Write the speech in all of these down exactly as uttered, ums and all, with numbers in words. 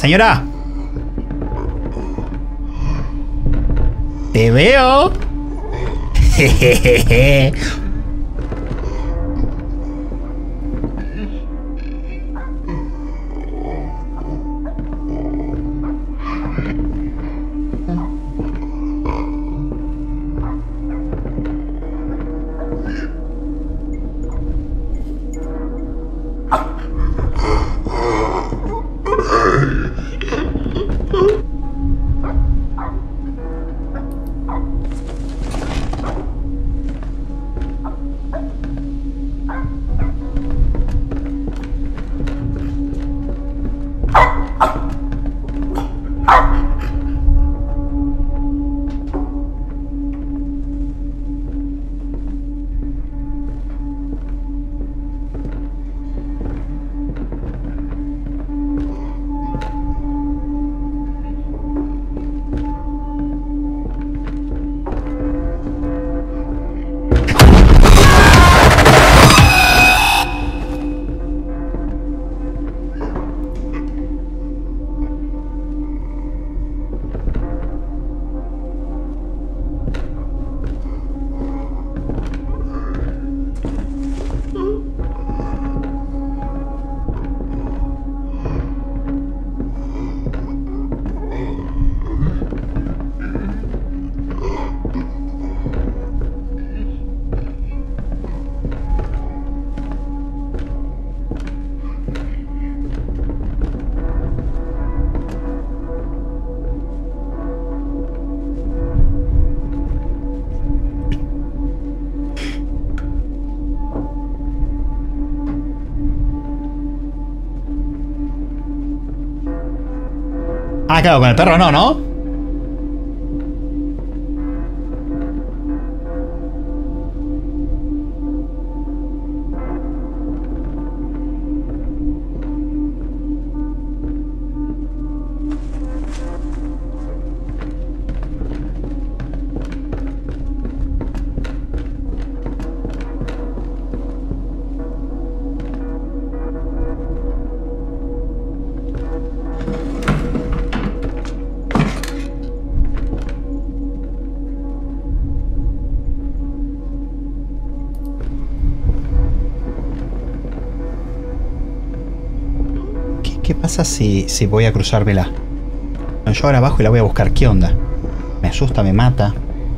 Señora. Te veo. Jejeje. Ah, claro, con el perro no, ¿no? ¿Qué pasa si, si voy a cruzármela? Yo ahora abajo y la voy a buscar. ¿Qué onda? Me asusta, me mata.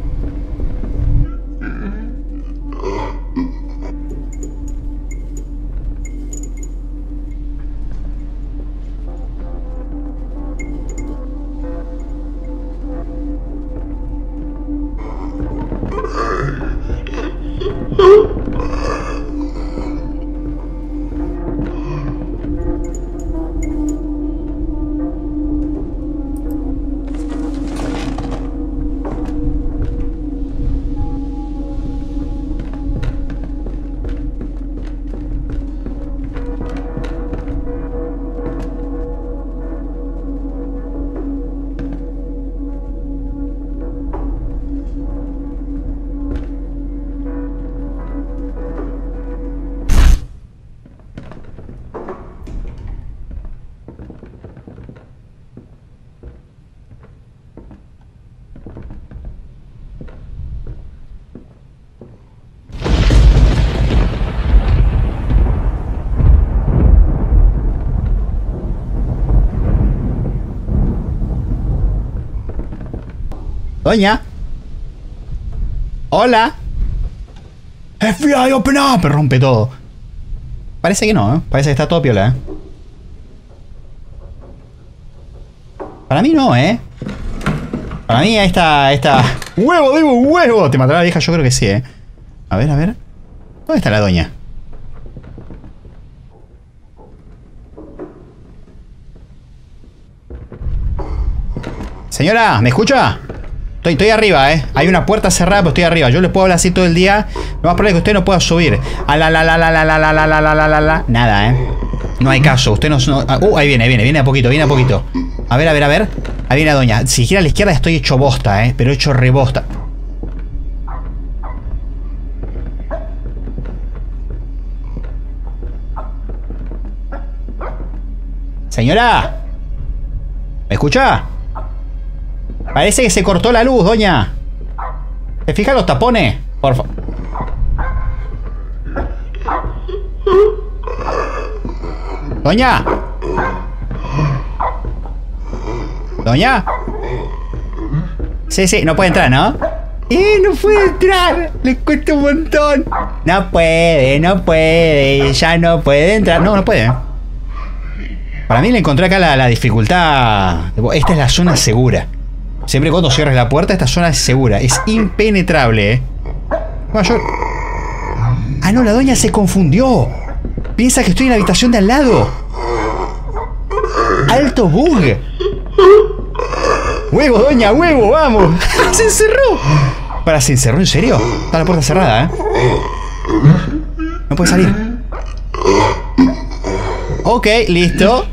Doña. Hola. F B I, open up. Rompe todo. Parece que no, ¿eh? Parece que está todo piola, ¿eh? Para mí no, ¿eh? Para mí esta... esta... ¡Huevo, digo, huevo! ¿Te matará la vieja? Yo creo que sí, ¿eh? A ver, a ver. ¿Dónde está la doña? Señora, ¿me escucha? Estoy, estoy arriba, ¿eh? Hay una puerta cerrada, pero estoy arriba. Yo le puedo hablar así todo el día. Lo más probable es que usted no pueda subir. A la la la la la la la la la la la la la. Nada, ¿eh? No hay caso. Usted no... no uh, ahí viene, ahí viene. Viene a poquito, viene a poquito. A ver, a ver, a ver. Ahí viene la doña. Si gira a la izquierda estoy hecho bosta, ¿eh? Pero hecho rebosta. Señora. ¿Me escucha? Parece que se cortó la luz, doña. ¿Se fijan los tapones? Por favor. Doña. Doña. Sí, sí, no puede entrar, ¿no? ¡Eh, no puede entrar! Le cuesta un montón. No puede, no puede. Ya no puede entrar. No, no puede. Para mí le encontré acá la, la dificultad. Esta es la zona segura. Siempre y cuando cierres la puerta, esta zona es segura. Es impenetrable, ¿eh? Bueno, yo... Ah, no, la doña se confundió. Piensa que estoy en la habitación de al lado. ¡Alto bug! ¡Huevo, doña, huevo! ¡Vamos! ¡Se encerró! Para, ¿se encerró en serio? Está la puerta cerrada, ¿eh? No puede salir. Ok, listo.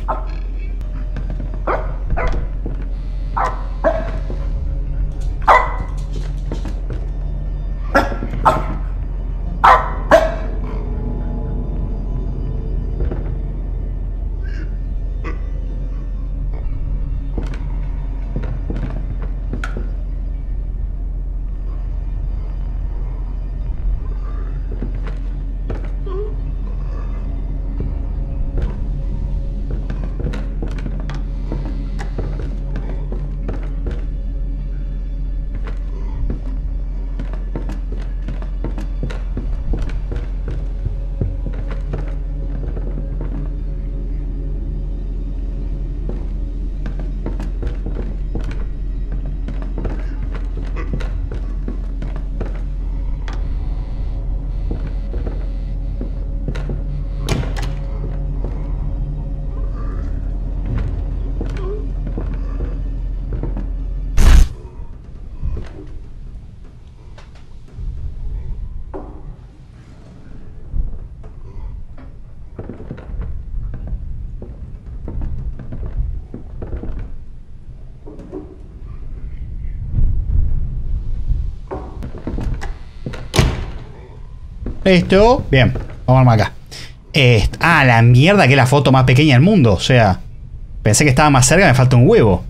Listo. Bien, vamos a armar acá. Eh, ah, la mierda, que es la foto más pequeña del mundo. O sea, pensé que estaba más cerca, me falta un huevo.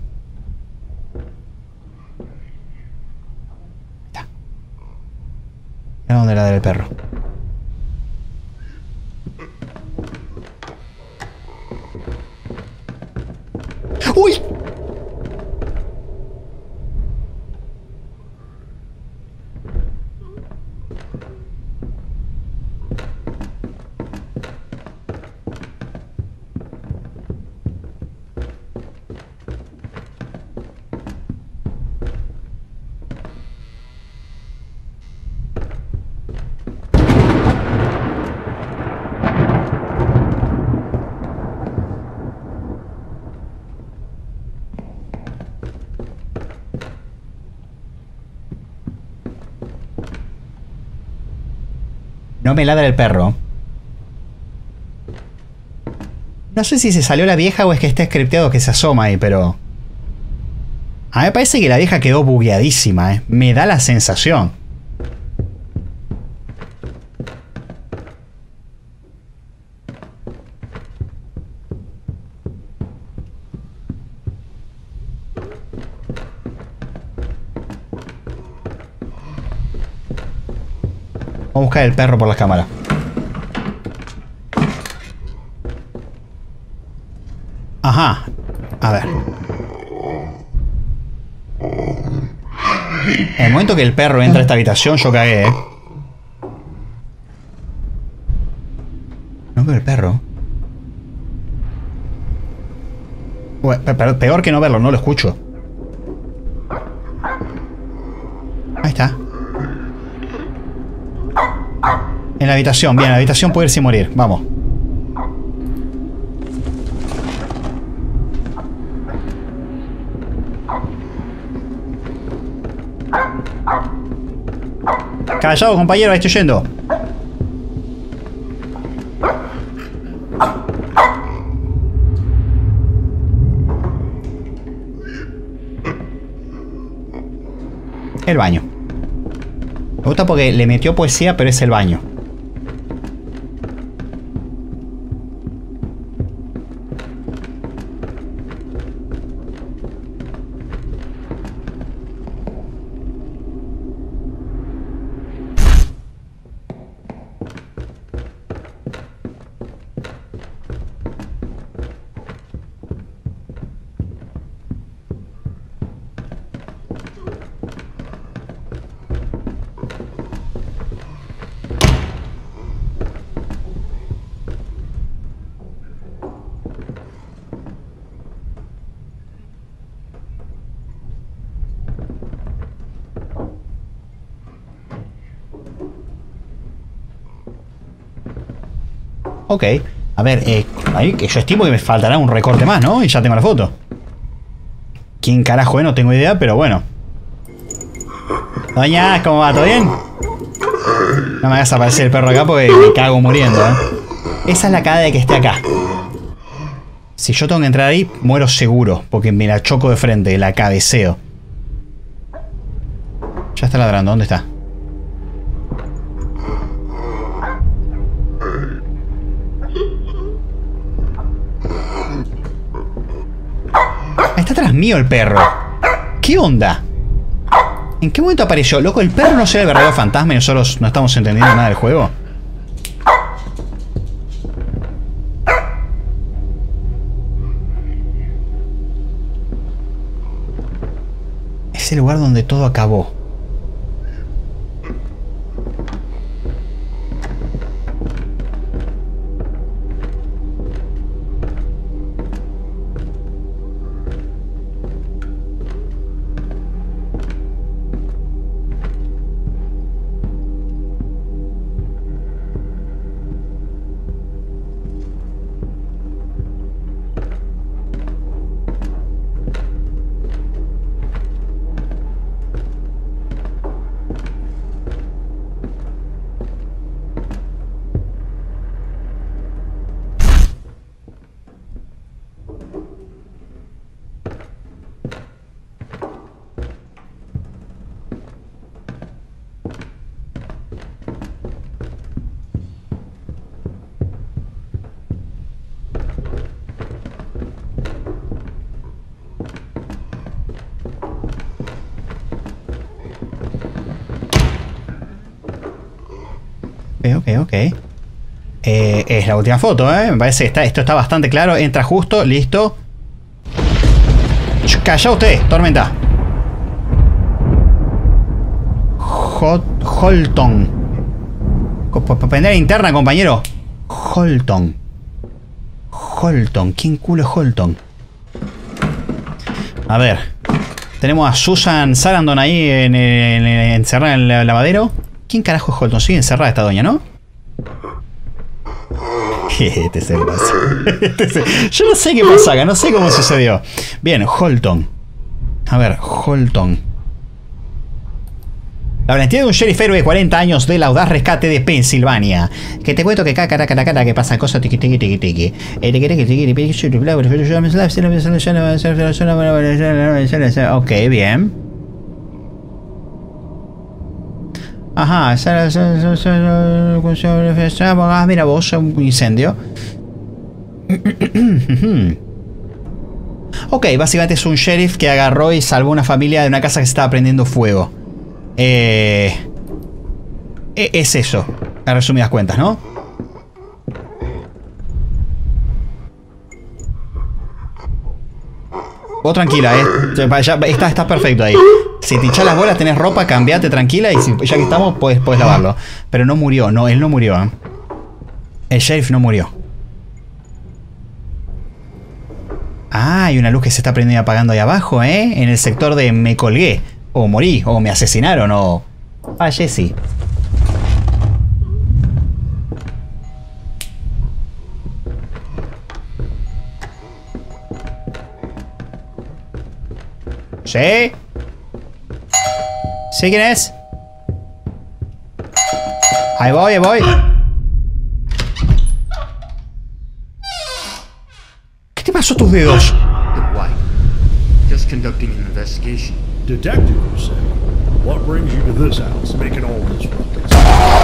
Está. ¿A dónde ladra el perro? ¡Uy! No me ladra el perro. No sé si se salió la vieja o es que está scripteado que se asoma ahí, pero... A mí me parece que la vieja quedó bugueadísima, ¿eh? Me da la sensación. Vamos a buscar el perro por la cámara. Ajá. A ver. En el momento que el perro entra a esta habitación, yo cagué, ¿eh? No veo el perro. Bueno, peor que no verlo, no lo escucho. Ahí está. En la habitación, bien, en la habitación puede ir sin morir. Vamos. Callado, compañero, ahí estoy yendo. El baño. Me gusta porque le metió poesía, pero es el baño. Ok. A ver, eh, ahí, que yo estimo que me faltará un recorte más, ¿no? Y ya tengo la foto. ¿Quién carajo es? No tengo idea, pero bueno. Doña, ¿cómo va? ¿Todo bien? No me hagas aparecer el perro acá porque me cago muriendo, ¿eh? Esa es la cara de que esté acá. Si yo tengo que entrar ahí, muero seguro. Porque me la choco de frente, la cabeceo. Ya está ladrando, ¿dónde está? Está atrás mío el perro. ¿Qué onda? ¿En qué momento apareció? Loco, ¿el perro no será el verdadero fantasma y nosotros no estamos entendiendo nada del juego? Es el lugar donde todo acabó. Ok, ok. Eh, es la última foto, ¿eh? Me parece que está, esto está bastante claro. Entra justo, listo. Calla usted, tormenta. Hot, Holton. Pendera interna, compañero. Holton. Holton. ¿Quién culo es Holton? A ver. Tenemos a Susan Sarandon ahí en, en, en, encerrada en el lavadero. ¿Quién carajo es Holton? Sigue encerrada esta doña, ¿no? Este es el paso. Yo no sé qué pasa acá, no sé cómo sucedió. Bien, Holton. A ver, Holton. La valentía de un sheriff héroe de cuarenta años del audaz rescate de Pensilvania. Que te cuento que acá, cara, cara, cara, que pasan cosas tiqui, tiqui, tiqui, tiqui. Ok, bien. Ajá, mira vos, un incendio. Ok, básicamente es un sheriff que agarró y salvó una familia de una casa que se estaba prendiendo fuego. Eh, es eso, a resumidas cuentas, ¿no? Vos tranquila, eh. Ya, está, está perfecto ahí. Si te hinchas las bolas, tenés ropa, cambiate tranquila y si, ya que estamos, puedes, puedes lavarlo. Pero no murió, no, él no murió, ¿eh? El sheriff no murió. Ah, hay una luz que se está prendiendo y apagando ahí abajo, ¿eh? En el sector de me colgué. O morí, o me asesinaron, o fallecí. ¿Sí? ¿Sí quién es? Ahí voy, ahí voy. ¿Qué te pasó a tus dedos? Just conducting an investigation. Detective, you say? What brings you to this house, making all this ruckus?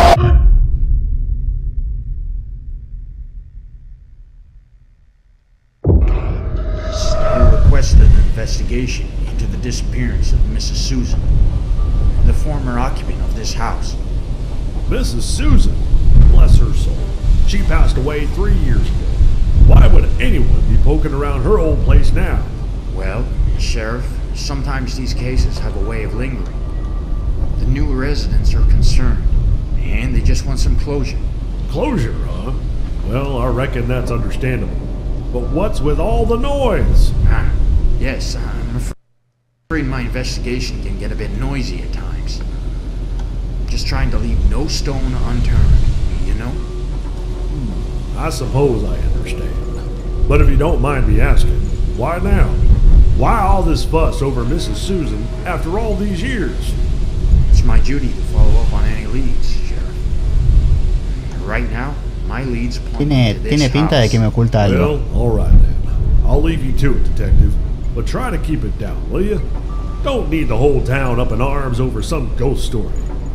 I requested an investigation into the disappearance of Missus Susan, the former occupant of this house. Missus Susan? Bless her soul. She passed away three years ago. Why would anyone be poking around her old place now? Well, Sheriff, sometimes these cases have a way of lingering. The new residents are concerned, and they just want some closure. Closure, huh? Well, I reckon that's understandable. But what's with all the noise? Ah, yes, I'm afraid my investigation can get a bit noisy at times. Just trying to leave no stone unturned, you know? Hmm, I suppose I understand. But if you don't mind me asking, why now? Why all this fuss over Missus Susan after all these years? It's my duty to follow up on any leads, Sheriff. Right now, my leads point Tiene, to this tiene pinta de que me house. oculta algo. Well, all right then. I'll leave you to it, Detective. But try to keep it down, will you? Don't need the whole town up in arms over some ghost story.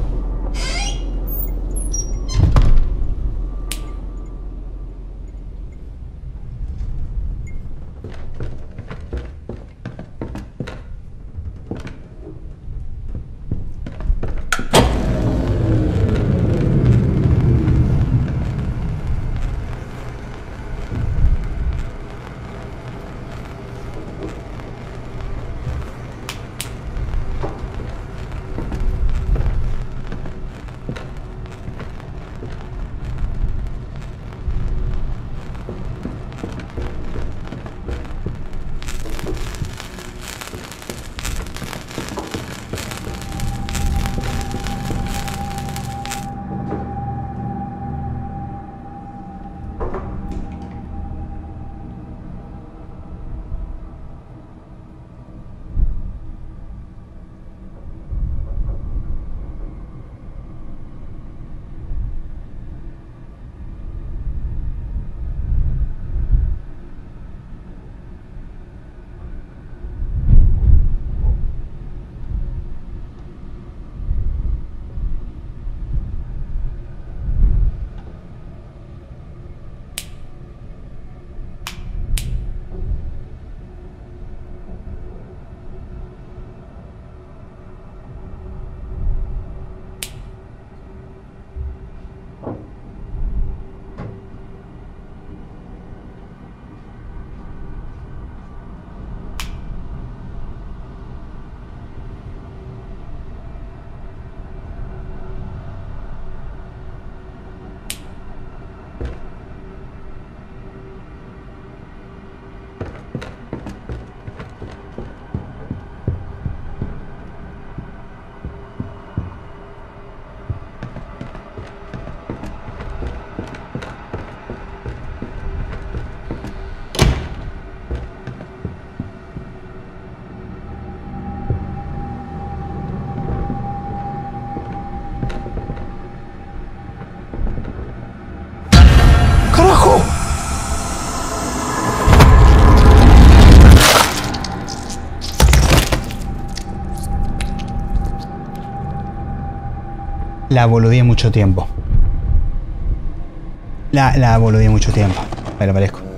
La boludé mucho tiempo. La, la boludé mucho tiempo. Me lo merezco.